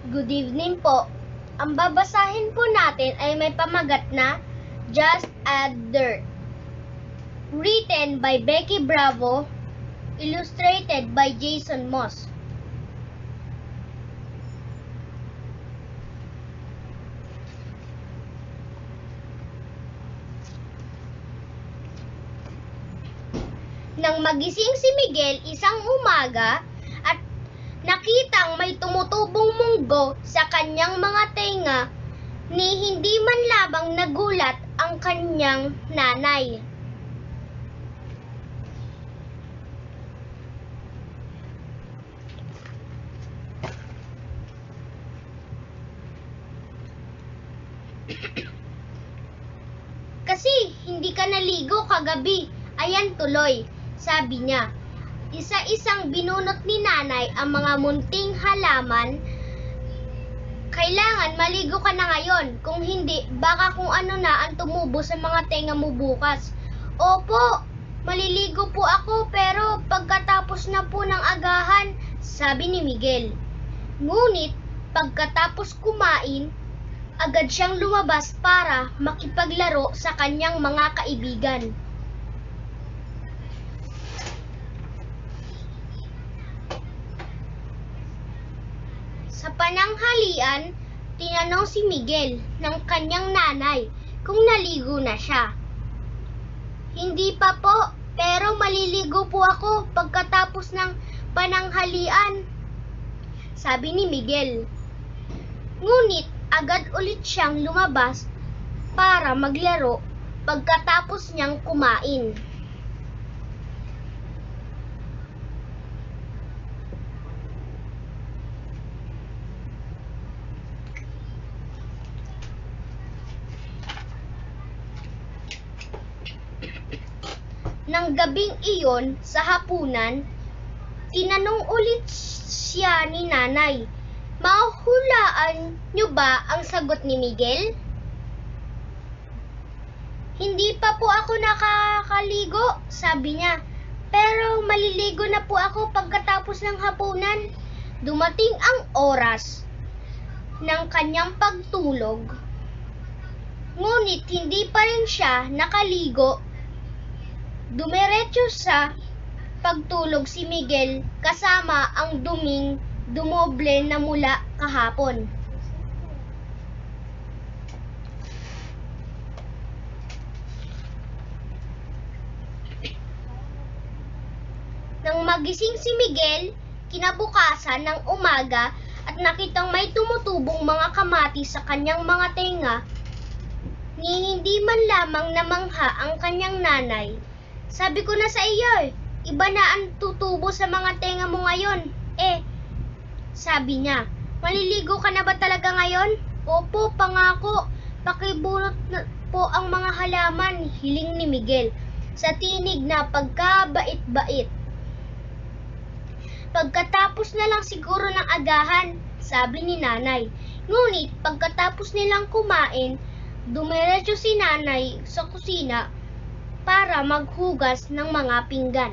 Good evening po. Ang babasahin po natin ay may pamagat na Just Add Dirt. Written by Becky Bravo, illustrated by Jason Moss. Nang magising si Miguel isang umaga at nakitang may tumutubong munggo sa kanyang mga tenga, ni hindi man labang nagulat ang kanyang nanay. Kasi hindi ka naligo kagabi, ayan tuloy, sabi niya. Isa-isang binunot ni nanay ang mga munting halaman. Kailangan maligo ka na ngayon, kung hindi, baka kung ano na ang tumubo sa mga tenga mo bukas. Opo, maliligo po ako pero pagkatapos na po ng agahan, sabi ni Miguel. Ngunit pagkatapos kumain, agad siyang lumabas para makipaglaro sa kanyang mga kaibigan. Sa pananghalian, tinanong si Miguel ng kanyang nanay kung naligo na siya. Hindi pa po, pero maliligo po ako pagkatapos ng pananghalian, sabi ni Miguel. Ngunit agad ulit siyang lumabas para maglaro pagkatapos niyang kumain. Nang gabing iyon sa hapunan, tinanong ulit siya ni nanay, mahuhulaan niyo ba ang sagot ni Miguel? Hindi pa po ako nakakaligo, sabi niya. Pero maliligo na po ako pagkatapos ng hapunan. Dumating ang oras ng kanyang pagtulog. Ngunit hindi pa rin siya nakaligo. Dumiretso sa pagtulog si Miguel kasama ang duming dumoble na mula kahapon. Nang magising si Miguel kinabukasan ng umaga at nakitang may tumutubong mga kamatis sa kanyang mga tenga, ni hindi man lamang namangha ang kanyang nanay. Sabi ko na sa iyo, iba na ang tutubo sa mga tenga mo ngayon. Sabi niya, maliligo ka na ba talaga ngayon? Opo, pangako. Pakibunot na po ang mga halaman, hiling ni Miguel sa tinig na pagkabait-bait. Pagkatapos na lang siguro ng agahan, sabi ni nanay. Ngunit pagkatapos nilang kumain, dumiretso si nanay sa kusina para maghugas ng mga pinggan.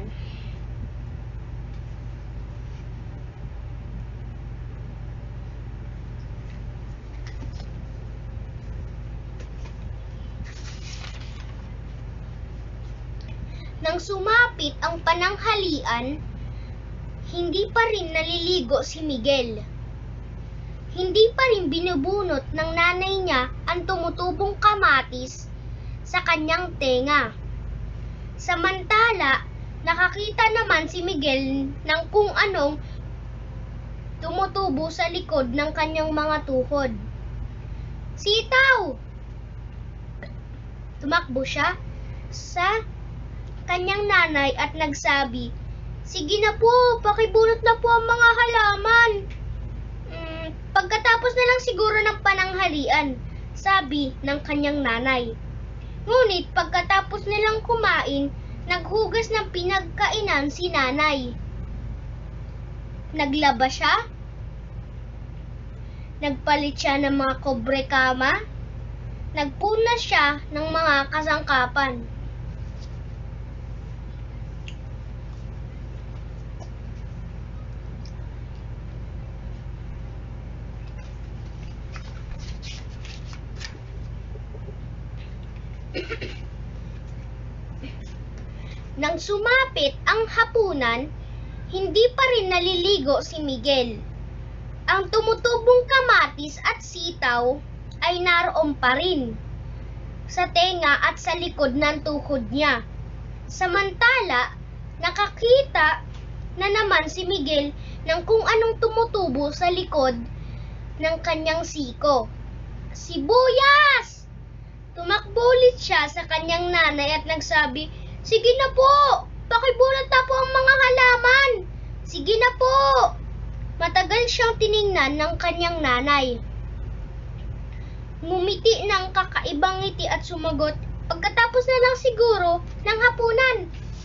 Nang sumapit ang pananghalian, hindi pa rin naliligo si Miguel. Hindi pa rin binubunot ng nanay niya ang tumutubong kamatis sa kanyang tenga. Samantala, nakakita naman si Miguel ng kung anong tumutubo sa likod ng kanyang mga tuhod. Sitaw! Tumakbo siya sa kanyang nanay at nagsabi, sige na po, pakibunot na po ang mga halaman. Pagkatapos na lang siguro ng pananghalian, sabi ng kanyang nanay. Ngunit pagkatapos nilang kumain, naghugas ng pinagkainan si nanay. Naglaba siya, nagpalit siya ng mga kobrekama, nagpunas siya ng mga kasangkapan. Nang sumapit ang hapunan, hindi pa rin naliligo si Miguel. Ang tumutubong kamatis at sitaw ay naroon pa rin sa tenga at sa likod ng tuhod niya. Samantala, nakakita na naman si Miguel ng kung anong tumutubo sa likod ng kanyang siko. "Sibuyas!" Tumakbo ulit siya sa kanyang nanay at nagsabi, "Sige na po, pakibunot na po ang mga halaman. Sige na po." Matagal siyang tiningnan ng kanyang nanay. Ngumiti ng kakaibang ngiti at sumagot, "Pagkatapos na lang siguro ng hapunan."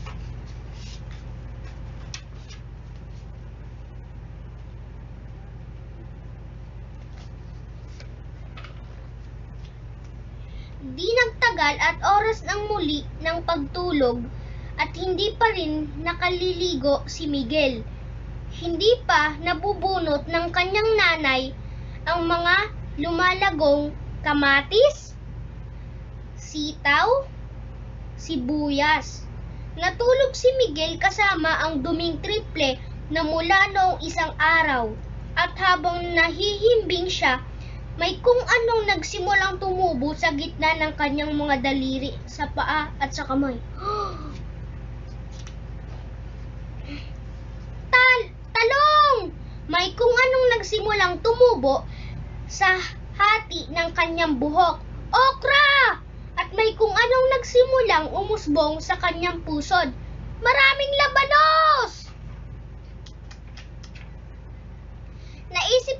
Di nagtagal at oras ng muli ng pagtulog at hindi pa rin nakaliligo si Miguel. Hindi pa nabubunot ng kanyang nanay ang mga lumalagong kamatis, sitaw, sibuyas. Natulog si Miguel kasama ang duming triple na mula noong isang araw at habang nahihimbing siya, may kung anong nagsimulang tumubo sa gitna ng kanyang mga daliri, sa paa at sa kamay. Talong! May kung anong nagsimulang tumubo sa hati ng kanyang buhok. Okra! At may kung anong nagsimulang umusbong sa kanyang pusod. Maraming labanos! Naisip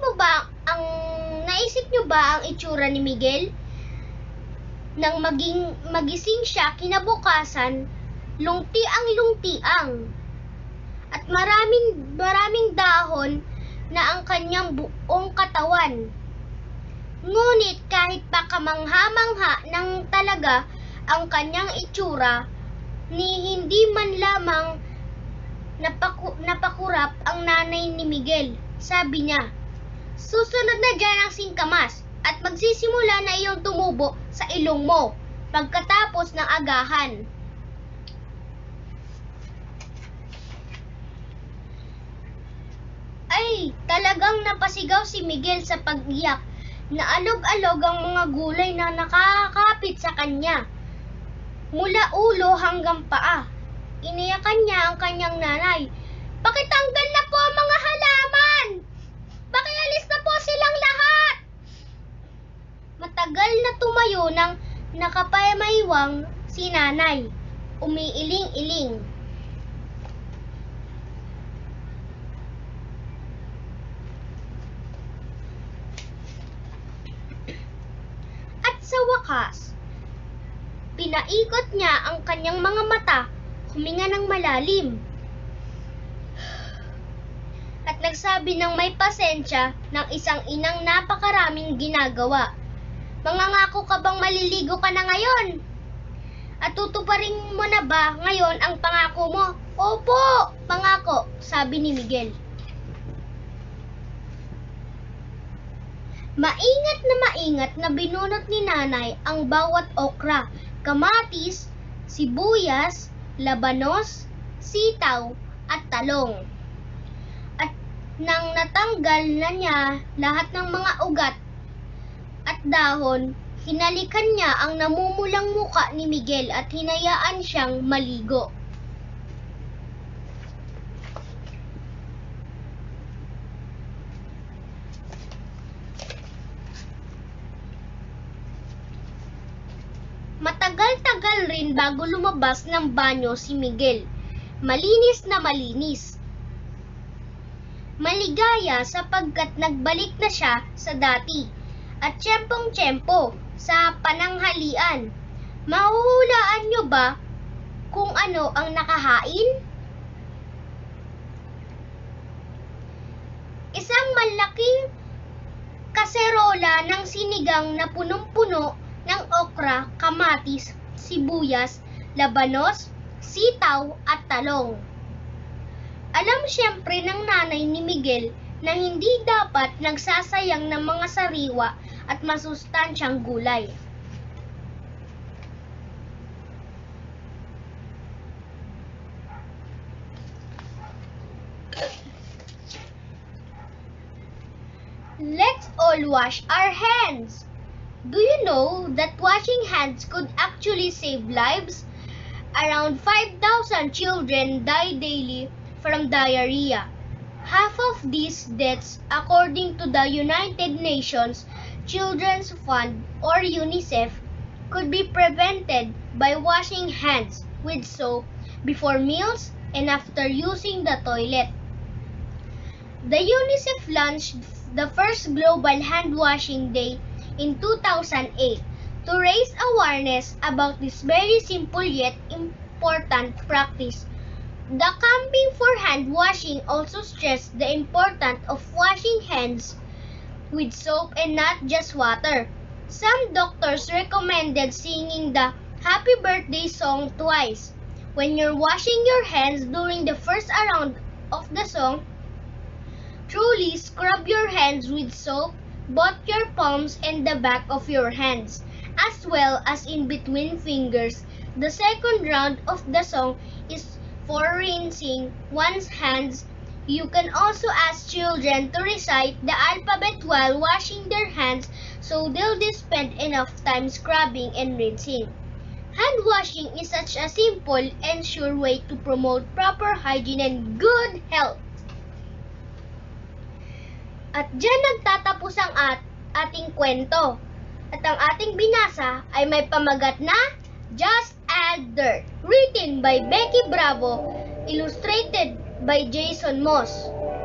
niyo ba ang itsura ni Miguel? Nang magising siya kinabukasan, lungti-ang at maraming dahon na ang kanyang buong katawan. Ngunit kahit pa kamangha-mangha ng talaga ang kanyang itsura, ni hindi man lamang napakurap ang nanay ni Miguel. Sabi niya, "Susunod na dyan ang singkamas at magsisimula na iyong tumubo sa ilong mo pagkatapos ng agahan." Ay, talagang napasigaw si Miguel sa pag-iyak. Naalog-alog ang mga gulay na nakakapit sa kanya, mula ulo hanggang paa. Iniyakan niya ang kanyang nanay. "Pakitanggal na po ang mga halaman! Pakialis na po silang lahat!" Matagal na tumayo ng nakapayamaywang si nanay, umiiling-iling. At sa wakas, pinaikot niya ang kanyang mga mata, huminga ng malalim, at nagsabi ng may pasensya ng isang inang napakaraming ginagawa. "Mangangako ka bang maliligo ka na ngayon? At tutuparin mo na ba ngayon ang pangako mo?" "Opo, pangako," sabi ni Miguel. Maingat na binunot ni nanay ang bawat okra, kamatis, sibuyas, labanos, sitaw at talong. At nang natanggal na niya lahat ng mga ugat at dahon, hinalikan niya ang namumulang muka ni Miguel at hinayaan siyang maligo. Matagal-tagal rin bago lumabas ng banyo si Miguel. Malinis na malinis. Maligaya sapagkat nagbalik na siya sa dati at tiyempong-tiyempo sa pananghalian. Mahuhulaan niyo ba kung ano ang nakahain? Isang malaking kaserola ng sinigang na punong-puno ng okra, kamatis, sibuyas, labanos, sitaw at talong. Alam siyempre ng nanay ni Miguel na hindi dapat nagsasayang ng mga sariwa at masustansyang gulay. let's all wash our hands. Do you know that washing hands could actually save lives? Around 5,000 children die daily from diarrhea. Half of these deaths, according to the United Nations Children's Fund or UNICEF, could be prevented by washing hands with soap before meals and after using the toilet. The UNICEF launched the first Global Hand Washing Day in 2008 to raise awareness about this very simple yet important practice. The campaign for hand washing also stressed the importance of washing hands with soap and not just water. Some doctors recommended singing the Happy Birthday song twice. When you're washing your hands during the first round of the song, truly scrub your hands with soap, both your palms and the back of your hands, as well as in between fingers. The second round of the song is for rinsing one's hands. You can also ask children to recite the alphabet while washing their hands so they'll spend enough time scrubbing and rinsing. Hand washing is such a simple and sure way to promote proper hygiene and good health. At dyan nagtatapos ang ating kwento. At ang ating binasa ay may pamagat na Just Add Dirt, written by Becky Bravo, illustrated by Jason Moss.